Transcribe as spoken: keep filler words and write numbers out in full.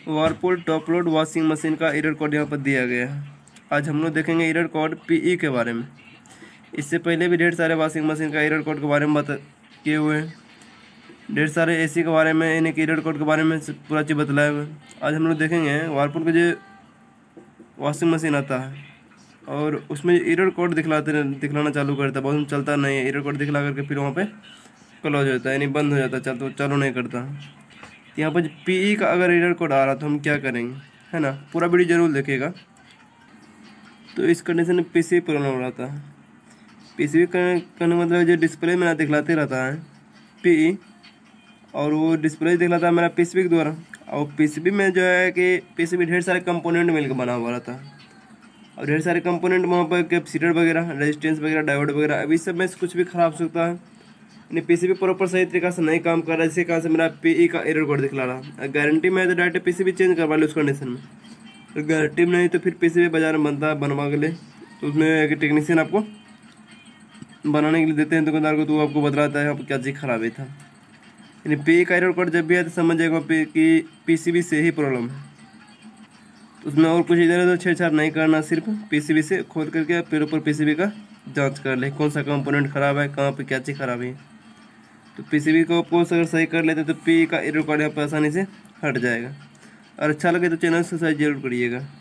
Whirlpool top load washing machine का error code यहाँ पर दिया गया है। आज हम लोग देखेंगे एरर कोड पीई के बारे में। इससे पहले भी ढेर सारे वॉशिंग मशीन का एरर कोड के बारे में बता किए हुए हैं, ढेर सारे एसी के बारे में, यानी कि एरर कोड के बारे में पूरा चीज़ बतलाया हुआ है। आज हम लोग देखेंगे व्हर्लपूल का जो वॉशिंग मशीन आता है और उसमें एरर कोड दिखलाते दिखलाना चालू करता है, बहुत चलता नहीं है, एरर कोड दिखला करके फिर वहाँ पे क्लोज होता है, यानी बंद हो जाता है, चल तो चालू नहीं करता। तो यहाँ पर पीई का अगर एरर कोड आ रहा तो हम क्या करेंगे, है ना, पूरा वीडियो जरूर देखिएगा। तो इस कंडीशन में पीसी प्रॉब्लम हो रहा था। पीसीबी करने मतलब जो डिस्प्ले मेरा दिखलाते रहता है पीई, और वो डिस्प्ले दिखलाता है मेरा पीसीबी के द्वारा, और पीसीबी में जो है कि पीसीबी ढेर सारे कंपोनेंट मिलकर बना हुआ रहता है, और ढेर सारे कंपोनेंट वहाँ पर कैपेसिटर वगैरह, रेजिस्टेंस वगैरह, डायोड वगैरह, अभी सब में से कुछ भी खराब हो सकता है, यानी पीसीबी प्रॉपर सही तरीके से नहीं काम कर रहा है, इसी कारण से मेरा पीई का एरर कोड दिखला रहा। गारंटी में है तो डायरेक्ट पीसीबी चेंज करवा लो उस कंडीशन में, तो गारंटी में नहीं तो फिर पीसीबी बाजार में बनता है बनवा के लिए, तो उसमें एक टेक्नीशियन आपको बनाने के लिए देते हैं दुकानदार को, तो वो आपको बतलाता है आपको क्या चीज़ खराबी था। यानी पीई का एरर कोड जब भी है तो समझ जाएगा कि पीसीबी से ही प्रॉब्लम है, तो उसमें और कुछ इधर उधर छेड़छाड़ नहीं करना, सिर्फ पीसीबी से खोद करके फिर ऊपर पीसीबी का जांच कर ले कौन सा कंपोनेंट खराब है, कहाँ पे क्या चीज़ खराब है। तो पीसीबी को पोस्ट अगर सही कर लेते तो पीई का एरर कोड यहाँ पर आसानी से हट जाएगा। और अच्छा लगे तो चैनल सब्सक्राइब जरूर करिएगा।